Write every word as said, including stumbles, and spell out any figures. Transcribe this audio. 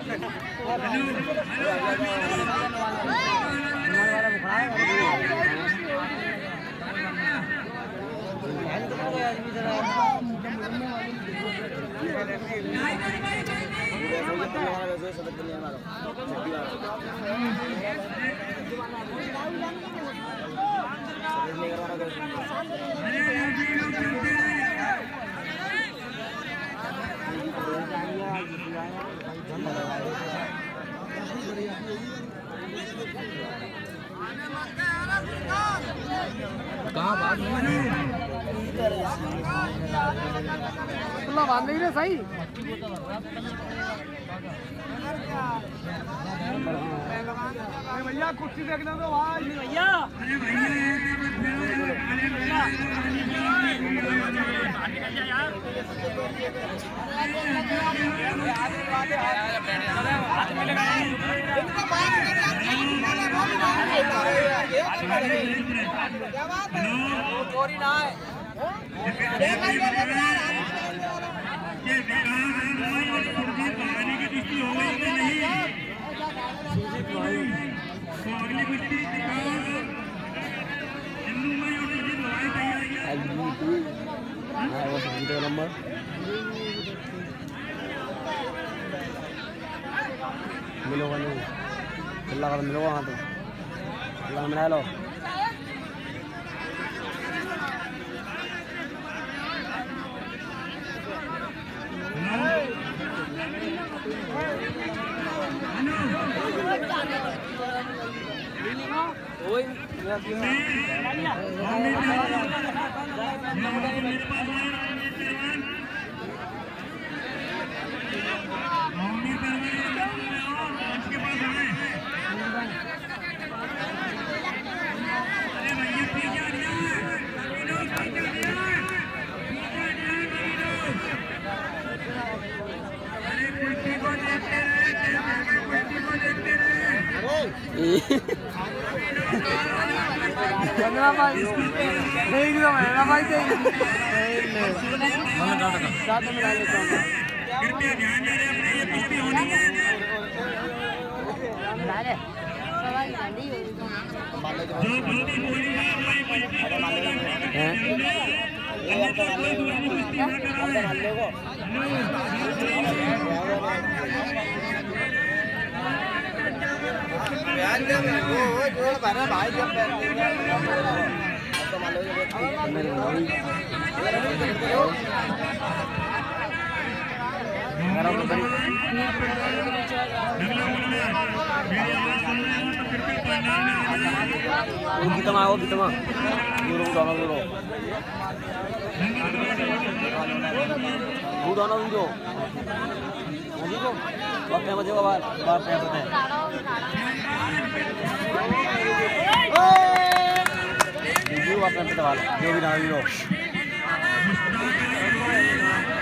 कहाँ बात बात नहीं रे सही भैया कुर्सी देखने दो भाई भैया चोरी ना है नंबर मिलोगा नहीं अल्लाह का मिलोगा वहाँ तो अल्लाह मिला लो चंद्रा भाई देख लो मैं भाई देख मैं डाटा का डाटा में डाल लेता हूं कृपया ध्यान दे रहे अपने ये कुश्ती होनी है डाले सवाल गाड़ी जो कुश्ती बोली है वही कुश्ती हैं ये तो वाले कुश्ती ना करावे बयान दे वो वो बना भाई जब तो मालूम है मेरे भाई मेरा बड़ी वो कितना वो कितना दूर उड़ाना दूर उड़ाना दूर हाजी को वक्त है मुझे बाहर बाहर पे होते हैं वीडियो अपने पे दबा लो जो भी ना वीडियो